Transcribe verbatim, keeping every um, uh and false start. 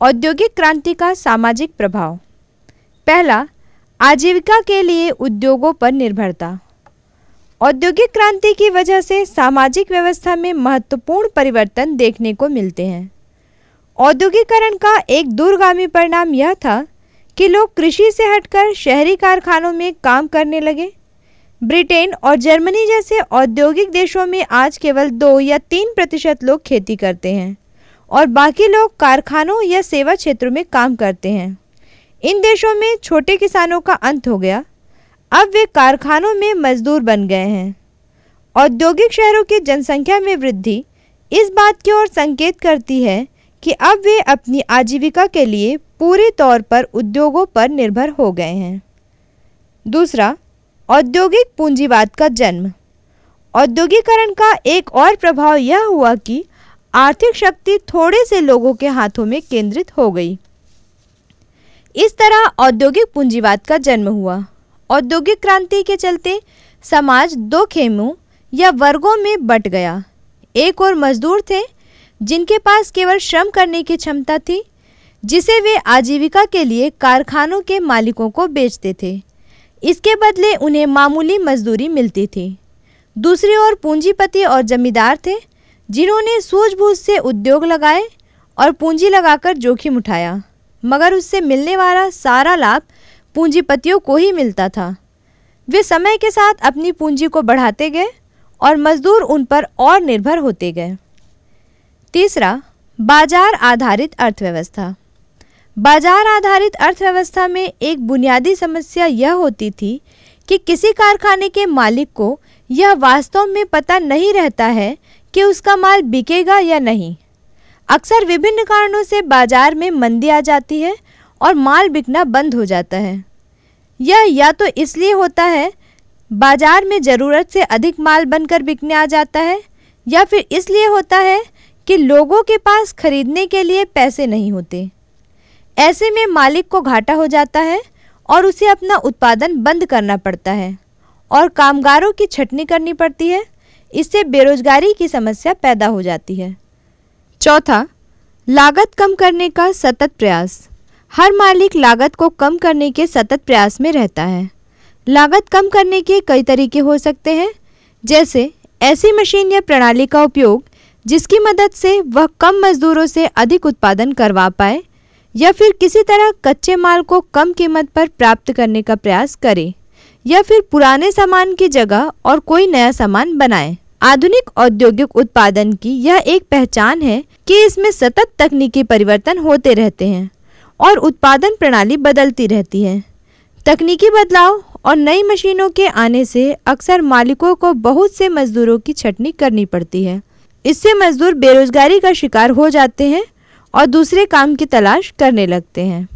औद्योगिक क्रांति का सामाजिक प्रभाव। पहला, आजीविका के लिए उद्योगों पर निर्भरता। औद्योगिक क्रांति की वजह से सामाजिक व्यवस्था में महत्वपूर्ण परिवर्तन देखने को मिलते हैं। औद्योगिकरण का एक दूरगामी परिणाम यह था कि लोग कृषि से हटकर शहरी कारखानों में काम करने लगे। ब्रिटेन और जर्मनी जैसे औद्योगिक देशों में आज केवल दो या तीन प्रतिशत लोग खेती करते हैं और बाकी लोग कारखानों या सेवा क्षेत्रों में काम करते हैं। इन देशों में छोटे किसानों का अंत हो गया, अब वे कारखानों में मजदूर बन गए हैं। औद्योगिक शहरों की जनसंख्या में वृद्धि इस बात की ओर संकेत करती है कि अब वे अपनी आजीविका के लिए पूरे तौर पर उद्योगों पर निर्भर हो गए हैं। दूसरा, औद्योगिक पूंजीवाद का जन्म। औद्योगिकरण का एक और प्रभाव यह हुआ कि आर्थिक शक्ति थोड़े से लोगों के हाथों में केंद्रित हो गई। इस तरह औद्योगिक पूंजीवाद का जन्म हुआ। औद्योगिक क्रांति के चलते समाज दो खेमों या वर्गों में बंट गया। एक और मजदूर थे जिनके पास केवल श्रम करने की क्षमता थी, जिसे वे आजीविका के लिए कारखानों के मालिकों को बेचते थे। इसके बदले उन्हें मामूली मजदूरी मिलती थी। दूसरी ओर पूंजीपति और जमींदार थे जिन्होंने सूझबूझ से उद्योग लगाए और पूंजी लगाकर जोखिम उठाया, मगर उससे मिलने वाला सारा लाभ पूंजीपतियों को ही मिलता था। वे समय के साथ अपनी पूंजी को बढ़ाते गए और मजदूर उन पर और निर्भर होते गए। तीसरा, बाजार आधारित अर्थव्यवस्था। बाजार आधारित अर्थव्यवस्था में एक बुनियादी समस्या यह होती थी कि किसी कारखाने के मालिक को यह वास्तव में पता नहीं रहता है कि उसका माल बिकेगा या नहीं। अक्सर विभिन्न कारणों से बाजार में मंदी आ जाती है और माल बिकना बंद हो जाता है। यह या तो इसलिए होता है बाजार में ज़रूरत से अधिक माल बनकर बिकने आ जाता है, या फिर इसलिए होता है कि लोगों के पास खरीदने के लिए पैसे नहीं होते। ऐसे में मालिक को घाटा हो जाता है और उसे अपना उत्पादन बंद करना पड़ता है और कामगारों की छंटनी करनी पड़ती है। इससे बेरोजगारी की समस्या पैदा हो जाती है। चौथा, लागत कम करने का सतत प्रयास। हर मालिक लागत को कम करने के सतत प्रयास में रहता है। लागत कम करने के कई तरीके हो सकते हैं, जैसे ऐसी मशीन या प्रणाली का उपयोग जिसकी मदद से वह कम मजदूरों से अधिक उत्पादन करवा पाए, या फिर किसी तरह कच्चे माल को कम कीमत पर प्राप्त करने का प्रयास करे, या फिर पुराने सामान की जगह और कोई नया सामान बनाए। आधुनिक औद्योगिक उत्पादन की यह एक पहचान है कि इसमें सतत तकनीकी परिवर्तन होते रहते हैं और उत्पादन प्रणाली बदलती रहती है। तकनीकी बदलाव और नई मशीनों के आने से अक्सर मालिकों को बहुत से मजदूरों की छंटनी करनी पड़ती है। इससे मजदूर बेरोजगारी का शिकार हो जाते हैं और दूसरे काम की तलाश करने लगते हैं।